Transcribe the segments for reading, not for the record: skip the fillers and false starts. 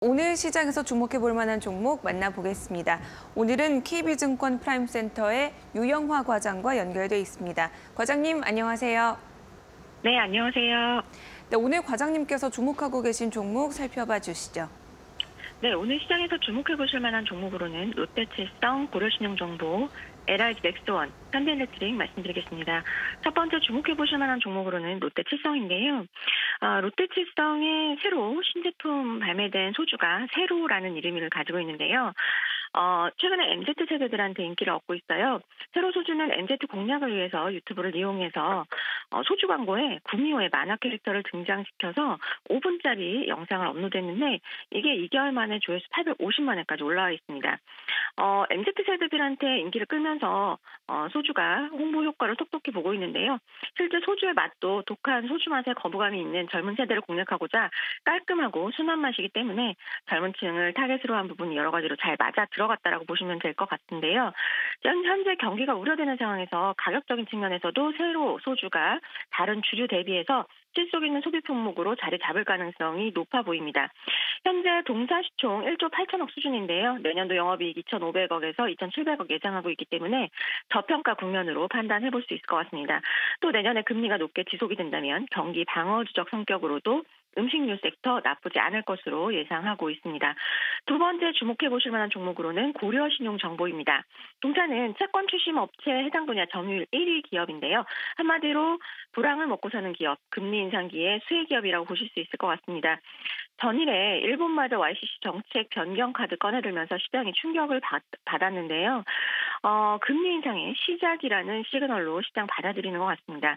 오늘 시장에서 주목해 볼 만한 종목 만나보겠습니다. 오늘은 KB증권 프라임센터의 유영화 과장과 연결돼 있습니다. 과장님, 안녕하세요. 네, 안녕하세요. 네, 오늘 과장님께서 주목하고 계신 종목 살펴봐 주시죠. 네, 오늘 시장에서 주목해 보실 만한 종목으로는 롯데칠성, 고려신용정보, LIG 넥스원, 현대일렉트릭 말씀드리겠습니다. 첫 번째 주목해 보실 만한 종목으로는 롯데칠성인데요. 롯데칠성의 새로 신제품 발매된 소주가 세로라는 이름을 가지고 있는데요. 최근에 MZ세대들한테 인기를 얻고 있어요. 세로 소주는 MZ 공략을 위해서 유튜브를 이용해서 소주 광고에 구미호의 만화 캐릭터를 등장시켜서 5분짜리 영상을 업로드했는데 이게 2개월 만에 조회수 850만 회까지 올라와 있습니다. MZ세대들한테 인기를 끌면서 소주가 홍보 효과를 톡톡히 보고 있는데요. 실제 소주의 맛도 독한 소주 맛에 거부감이 있는 젊은 세대를 공략하고자 깔끔하고 순한 맛이기 때문에 젊은 층을 타겟으로 한 부분이 여러 가지로 잘 맞아 들어갔다라고 보시면 될 것 같은데요. 현재 경기가 우려되는 상황에서 가격적인 측면에서도 세로 소주가 다른 주류 대비해서 실속 있는 소비 품목으로 자리 잡을 가능성이 높아 보입니다. 현재 동사 시총 1조 8천억 수준인데요. 내년도 영업이익 2,500억에서 2,700억 예상하고 있기 때문에 저평가 국면으로 판단해 볼 수 있을 것 같습니다. 또 내년에 금리가 높게 지속이 된다면 경기 방어주적 성격으로도 음식료 섹터 나쁘지 않을 것으로 예상하고 있습니다. 두 번째 주목해 보실 만한 종목으로는 고려신용정보입니다. 동사는 채권 출심 업체에 해당 분야 점유율 1위 기업인데요. 한마디로 불황을 먹고 사는 기업, 금리 인상기의 수혜 기업이라고 보실 수 있을 것 같습니다. 전일에 일본마저 YCC 정책 변경 카드 꺼내들면서 시장이 충격을 받았는데요. 금리 인상의 시작이라는 시그널로 시장 받아들이는 것 같습니다.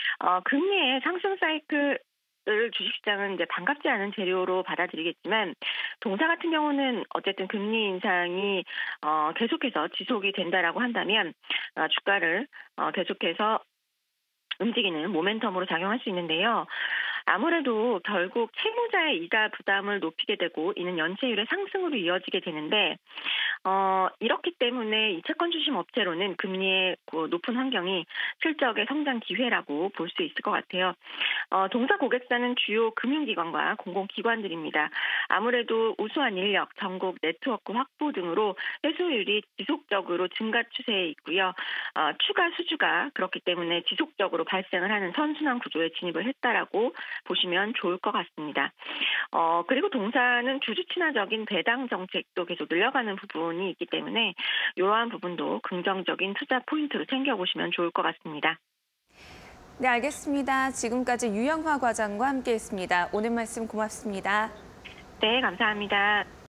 금리의 상승 사이클 주식시장은 이제 반갑지 않은 재료로 받아들이겠지만 동사 같은 경우는 어쨌든 금리 인상이 계속해서 지속이 된다라고 한다면 주가를 계속해서 움직이는 모멘텀으로 작용할 수 있는데요. 아무래도 결국 채무자의 이자 부담을 높이게 되고 이는 연체율의 상승으로 이어지게 되는데 이렇기 때문에 이 채권 출심 업체로는 금리의 높은 환경이 실적의 성장 기회라고 볼 수 있을 것 같아요. 동사 고객사는 주요 금융기관과 공공기관들입니다. 아무래도 우수한 인력, 전국 네트워크 확보 등으로 회수율이 지속적으로 증가 추세에 있고요. 추가 수주가 그렇기 때문에 지속적으로 발생을 하는 선순환 구조에 진입을 했다라고 보시면 좋을 것 같습니다. 그리고 동사는 주주 친화적인 배당 정책도 계속 늘려가는 부분이 있기 때문에 이러한 부분도 긍정적인 투자 포인트로 챙겨보시면 좋을 것 같습니다. 네, 알겠습니다. 지금까지 유영화 과장과 함께했습니다. 오늘 말씀 고맙습니다. 네, 감사합니다.